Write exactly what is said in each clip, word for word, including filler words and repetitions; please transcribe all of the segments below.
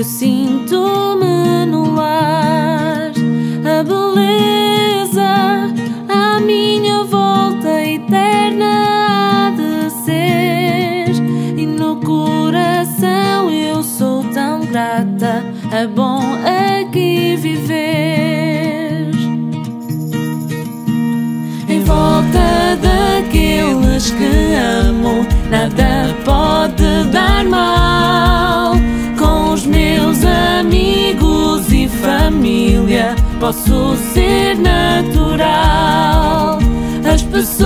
sinto-me no ar, a beleza à minha volta eterna há de ser, e no coração eu sou tão grata, é bom aqui viver. Em volta daqueles que amo, nada pode dar mal. Com os meus amigos e família posso ser natural. As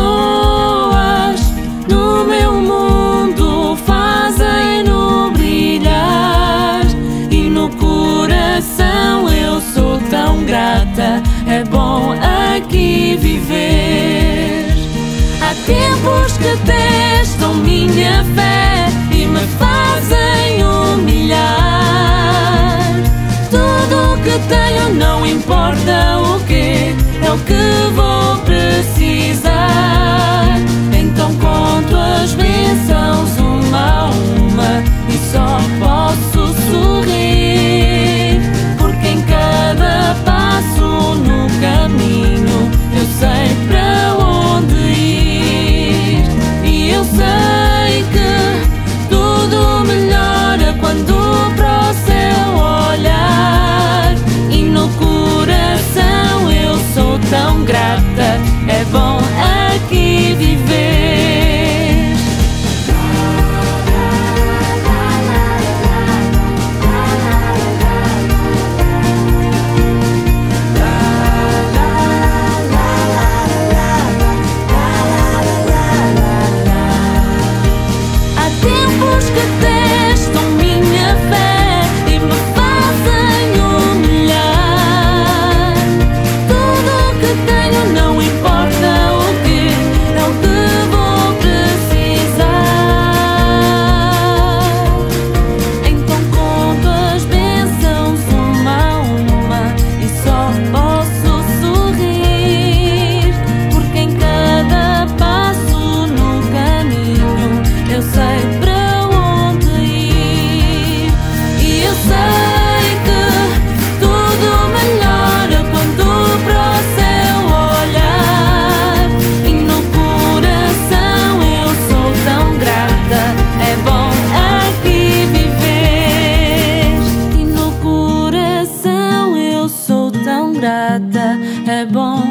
pessoas no meu mundo fazem-no brilhar, e no coração eu sou tão grata, é bom aqui viver. Há tempos que testam minha fé e me fazem humilhar. Tudo o que tenho, não importa o que, é o que vou precisar. Então conto as bênçãos uma a uma e só posso sorrir, porque em cada passo no caminho eu sei para onde ir. E eu sei que tudo melhora quando para o céu olhar, e no coração eu sou tão grata, é bom aqui viver. É bom